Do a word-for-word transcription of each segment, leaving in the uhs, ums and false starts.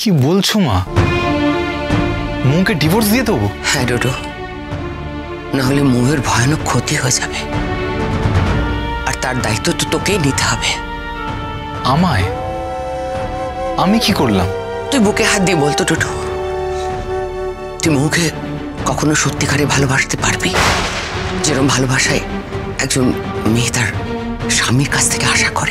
কি বলছো মা? মৌকে ডিভোর্স দিয়ে দেবো? হ্যাঁ ডোডো, নাহলে মৌয়ের ভয়ানক ক্ষতি হয়ে যাবে, আর তার দায়িত্ব তো তোকেই নিতে হবে। আমায়? আমি কি করলাম? তুই বুকে হাত দিয়ে বলতো ডোডো, তুই মৌকে কখনো সত্যিকারে ভালোবাসতে পারবি যেরকম ভালোবাসায় একজন মেয়ে তার স্বামীর কাছ থেকে আশা করে?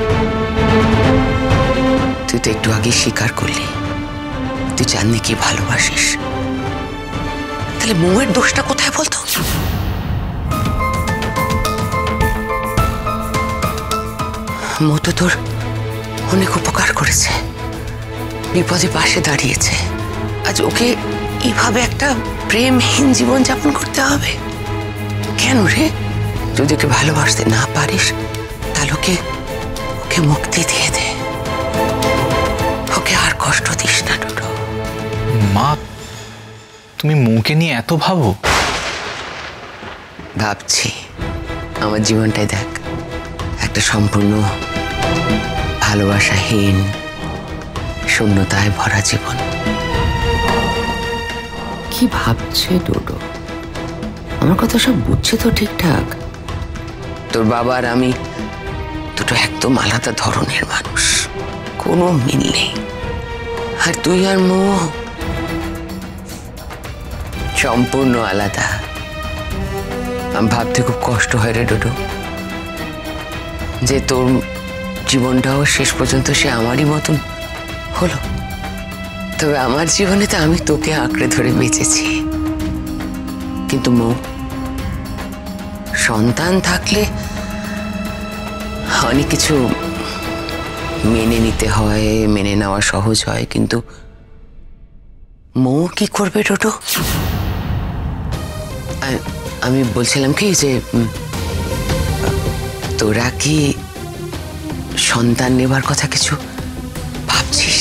তুই তো একটু আগে স্বীকার করলি তুই চাঁদনিকে ভালোবাসিস, তাহলে মৌয়ের দোষটা কোথায় বলতো? মৌ তো তোর অনেক উপকার করেছে, বিপদে পাশে দাঁড়িয়েছে, আজ ওকে এইভাবে একটা প্রেমহীন জীবন যাপন করতে হবে কেন রে? যদি ওকে ভালোবাসতে না পারিস তাহলে ওকে ওকে মুক্তি দিয়ে দে, ওকে আর কষ্ট দিস না ডোডো। মা, তুমি মৌকে নিয়ে এত ভাবো? ভাবছি, আমার জীবনটাই দেখ, একটা সম্পূর্ণ ভালোবাসাহীন শূন্যতায় ভরা জীবন। কি ভাবছে ডোডো? আমার কথা সব বুঝছে তো ঠিকঠাক? তোর বাবা আর আমি দুটো একদম আলাদা ধরনের মানুষ, কোনো মিল নেই। আর তুই আর মৌ সম্পূর্ণ আলাদা। আমি ভাবতে খুব কষ্ট হয় রে ডোডো, যে তোর জীবনটাও শেষ পর্যন্ত সে আমারই মতন হলো। তবে আমার জীবনে তো আমি তোকে আঁকড়ে ধরে বেঁচেছি, কিন্তু মৌ, সন্তান থাকলে অনেক কিছু মেনে নিতে হয়, মেনে নেওয়া সহজ হয়, কিন্তু মৌ কি করবে ডোডো? আমি বলছিলাম কি যে তোরা কি সন্তান নেবার কথা কিছু ভাবছিস?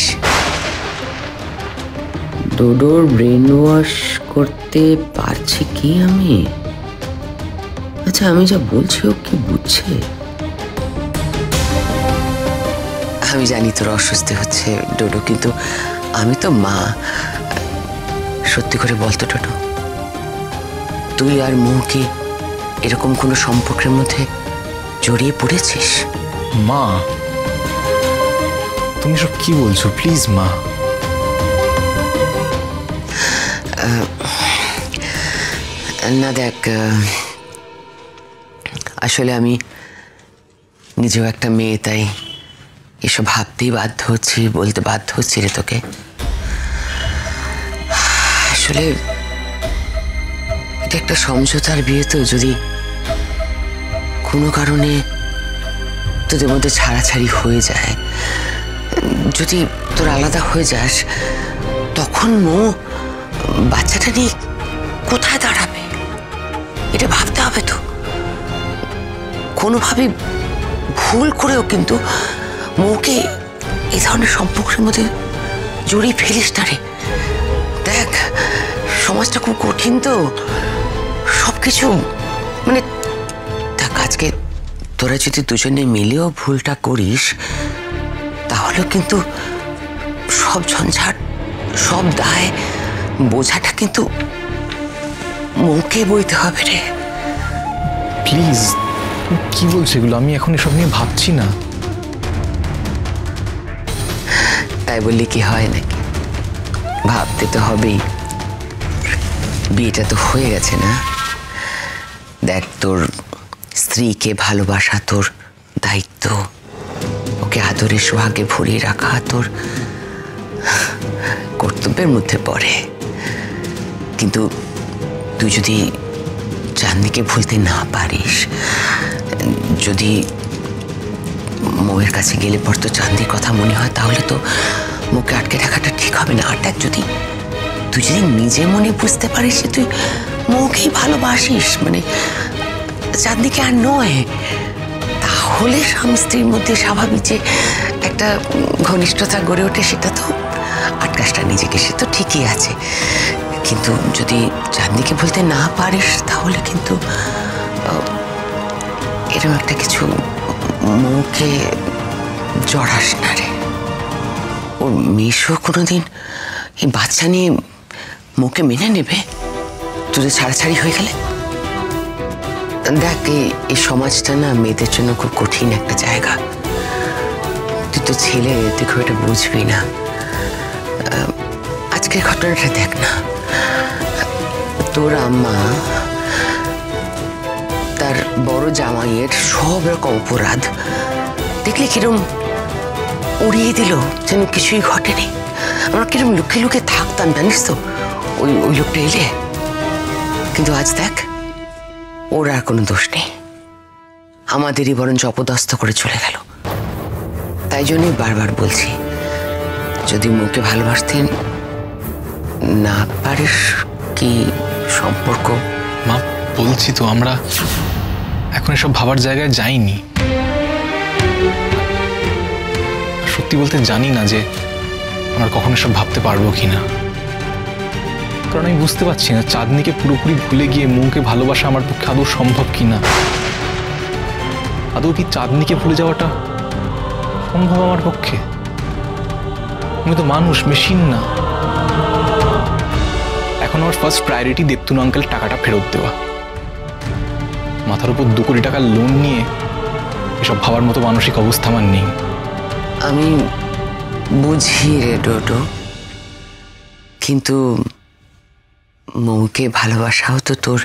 ডোডোর ব্রেন ওয়াশ করতে পারছি কি আমি? আচ্ছা, আমি যা বলছি ও কি বুঝছে? আমি জানি তোর অস্বস্তি হচ্ছে ডোডো, কিন্তু আমি তো মা। সত্যি করে বলতো ডোডো, তুই আর মৌ কি এরকম কোনো সম্পর্কের মধ্যে জড়িয়ে পড়েছিস? মা, তুমি সব কি বলছো? প্লিজ মা। না দেখ, আসলে আমি নিজেও একটা মেয়ে, তাই এসব ভাবতেই বাধ্য হচ্ছি, বলতে বাধ্য হচ্ছি রে তোকে। আসলে এটা একটা সমঝোতার বিয়ে, তো যদি কোনো কারণে তোদের মধ্যে ছাড়াছাড়ি হয়ে যায়, যদি তোর আলাদা হয়ে যাস, তখন মৌ বাচ্চাটা নিয়ে কোথায় দাঁড়াবে? এটা ভাবতে হবে তো। কোনোভাবে ভুল করেও কিন্তু মৌকে এই ধরনের সম্পর্কের মধ্যে জড়িয়ে ফেলিস না রে। দেখ, সমাজটা খুব কঠিন, তো সবকিছু মানে দেখ, আজকে তোরা যদি দুজনে মিলেও ভুলটা করিস, তাহলে কিন্তু সব ঝঞ্ঝাট, সব দায় বোঝাটা কিন্তু মৌকে বইতে হবে রে। প্লিজ, কি বলছো এগুলো? আমি এখন এসব নিয়ে ভাবছি না। তাই বললে কি হয় নাকি? ভাবতে তো হবেই, বিয়েটা তো হয়ে গেছে না? দেখ, তোর স্ত্রীকে ভালোবাসা তোর দায়িত্ব, ওকে আদরে সোহাগে ভরিয়ে রাখা তোর কর্তব্যের মধ্যে পড়ে। কিন্তু তুই যদি চাঁদনিকে ভুলতে না পারিস, যদি মৌয়ের কাছে গেলে পর তো চাঁদনির কথা মনে হয়, তাহলে তো মুখে আটকে থাকাটা ঠিক হবে না। আর দেখ, যদি তুই যদি নিজে মনে বুঝতে পারিস যে তুই মৌকেই ভালোবাসিস, মানে চাঁদনিকে আর নয়, তাহলে স্বামী স্ত্রীর মধ্যে স্বাভাবিক যে একটা ঘনিষ্ঠতা গড়ে ওঠে, সেটা তো আটকাসটা নিজেকে, সে তো ঠিকই আছে। কিন্তু যদি চাঁদনিকে বলতে না পারিস, তাহলে কিন্তু এরকম একটা কিছু মৌকে জড়াস না রে। ওর মেয়েও কোনোদিন এই বাচ্চা নিয়ে মুখে মেনে নেবে যদি ছাড়াছাড়ি হয়ে গেলে? দেখ, এই সমাজটা না মেয়েদের জন্য খুব কঠিন একটা জায়গা। তুই তো ছেলে, তুই খুব এটা বুঝবি না। আজকের ঘটনাটা দেখ না, তোর আম্মা তার বড় জামাইয়ের সব রকম অপরাধ দেখলে কিরম উড়িয়ে দিল, যেন কিছুই ঘটেনি। আমরা কিরম লুকিয়ে লুকিয়ে থাকতাম জানিস তো ওই ওই লোকটা এলে। কিন্তু আজ দেখ, ওর আর কোনো দোষ নেই, আমাদেরই বরঞ্চ অপদস্থ করে চলে গেল। তাই জন্যই বারবার বলছি, যদি মুখে ভালোবাসতে না পারিস কি সম্পর্ক? মা, বলছি তো আমরা এখন এসব ভাবার জায়গায় যাইনি। সত্যি বলতে জানি না যে আমরা কখনো এসব ভাবতে পারবো কিনা, কারণ আমি বুঝতে পারছি না চাঁদনিকে পুরোপুরি ভুলে গিয়ে মৌকে ভালোবাসা আমার পক্ষে আদৌ সম্ভব কিনা। আদৌ কি চাঁদনিকে ভুলে যাওয়াটা সম্ভব আমার পক্ষে? আমি তো মানুষ, মেশিন না। এখন আমার ফার্স্ট প্রায়োরিটি দেবতুন আঙ্কেল টাকাটা ফেরত দেওয়া। মাথার উপর দু কোটি টাকার লোন নিয়ে এসব ভাবার মতো মানসিক অবস্থা আমার নেই। আমি বুঝি রে ডোডো, কিন্তু মৌকে ভালোবাসাও তো তোর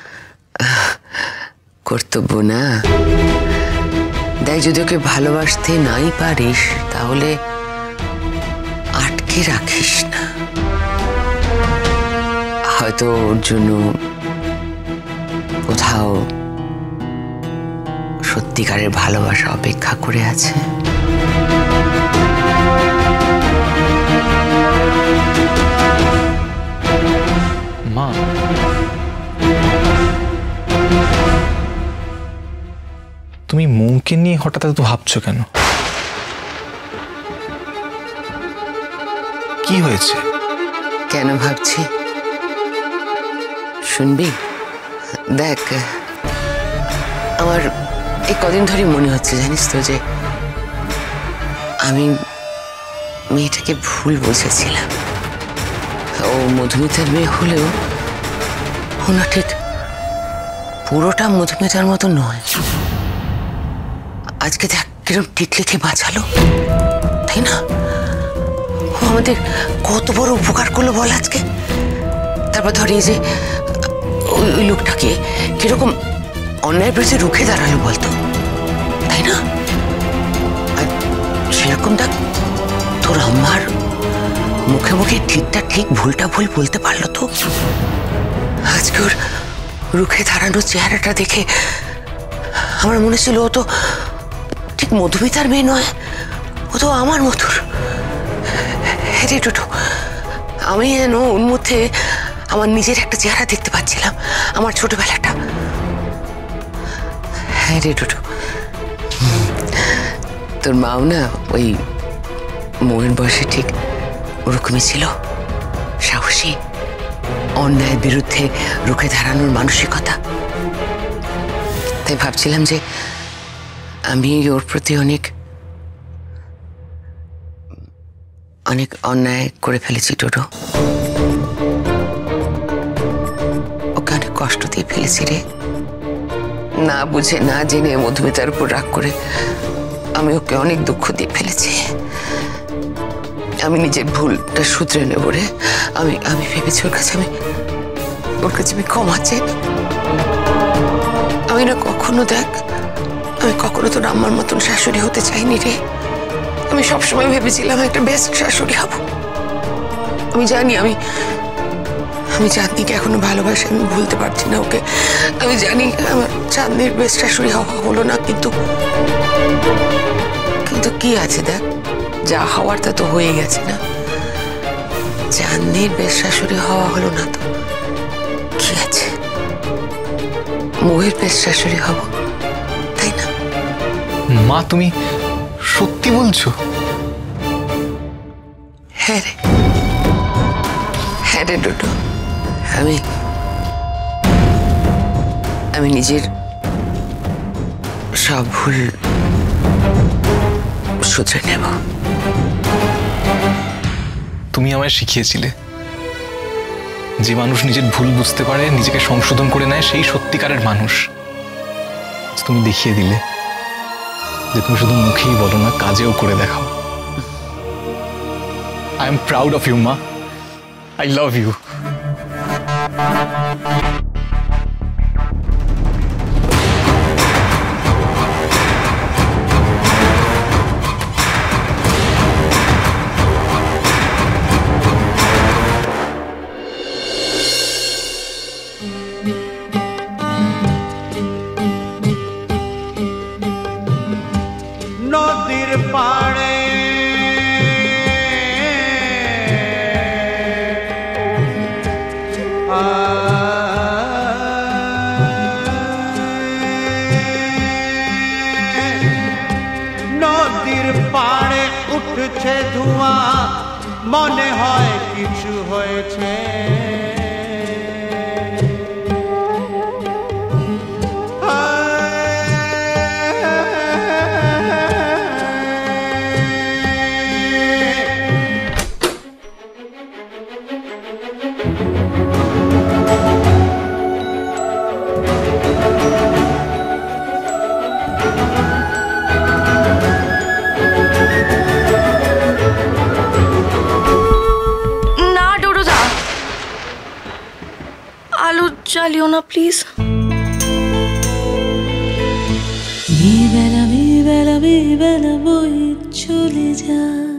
কর্তব্য না? দেখ, যদি ওকে ভালোবাসতে নাই পারিস তাহলে আটকে রাখিস না। হয়তো ওর জন্য কোথাও সত্যিকারের ভালোবাসা অপেক্ষা করে আছে। মা, তুমি মৌকে নিয়ে হঠাৎ এত ভাবছো কেন? কি হয়েছে? কেন ভাবছি শুনবি? দেখ, আমার এই কদিন ধরে মনে হচ্ছে জানিস তো যে আমি মেয়েটাকে ভুল বুঝেছিলাম। ও মধুমিতার মেয়ে হলেও ও না ঠিক পুরোটা মধুমিতার মতো নয়। আজকে দেখ কিরম টিকলিকে বাঁচালো, তাই না? ও আমাদের কত বড় উপকার করলো বল আজকে। তারপর ধরে যে ওই ওই লোকটাকে কিরকম অন্যায়ের বিরুদ্ধে রুখে দাঁড়ালো বলতো, তাই না? আর সেরকম দেখ, তোর আম্মার মুখে মুখে ঠিকটা ঠিক ভুলটা ভুল বলতে পারলো তো। আজকে ওর রুখে দাঁড়ানো চেহারাটা দেখে আমার মনে ছিল ও তো ঠিক মধুমিতার মেয়ে নয়, ও তো আমার মধুর। হ্যাঁ রে টোটো, আমি যেন ওর মধ্যে আমার নিজের একটা চেহারা দেখতে পাচ্ছিলাম, আমার ছোটবেলাটা। হ্যাঁ রে টোটো, তোর মাও না ওই মৌয়ের বয়সে ঠিক ওরকমই ছিল, সাহসী, অন্যায়ের বিরুদ্ধে রুখে দাঁড়ানোর মানসিকতা। তাই ভাবছিলাম যে আমি ওর প্রতি অনেক অনেক অন্যায় করে ফেলেছি টোটো, ওকে অনেক কষ্ট দিয়ে ফেলেছি রে। না বুঝে না জেনে মধুমিতার উপর রাগ করে আমি ওকে অনেক দুঃখ দিয়ে ফেলেছি। আমি নিজের ভুলটা শুধরে নেব রে। আমি আমি ভেবেছি ওর কাছে আমি ওর কাছে আমি ক্ষমা চাই। আমি না কখনো দেখ আমি কখনো তোর আম্মার মতন শাশুড়ি হতে চাইনি রে। আমি সবসময় ভেবেছিলাম একটা বেস্ট শাশুড়ি হব। আমি জানি আমি আমি চাঁদনিকে এখনো ভালোবাসি, আমি ভুলতে পারছি না ওকে। আমি জানি আমার চাঁদনির বেস্ট শাশুড়ি হওয়া হলো না, কিন্তু কিন্তু কি আছে দেখ, যা হওয়ার তা তো হয়ে গেছে না। চাঁদনির বেশ শাশুড়ি হওয়া হলো না তো কি আছে, মৌয়ের বেশ শাশুড়ি হব, তাই না? মা, তুমি সত্যি বলছো? হ্যাঁ রে, হ্যাঁ রে ডোডো, আমি আমি নিজের সব ভুল শুধরে নেব। তুমি আমায় শিখিয়েছিলে যে মানুষ নিজের ভুল বুঝতে পারে, নিজেকে সংশোধন করে নেয়, সেই সত্যিকারের মানুষ। তুমি দেখিয়ে দিলে যে তুমি শুধু মুখেই বলো না, কাজেও করে দেখাও। I am proud of you মা। I love you. নদীর পাড়ে নদীর পাড়ে উঠছে ধোঁয়া, মনে হয় কিছু হয়েছে। আলো জ্বালিও না প্লিজ। মেয়েবেলা মেয়েবেলা মেয়েবেলা বই চলে যা।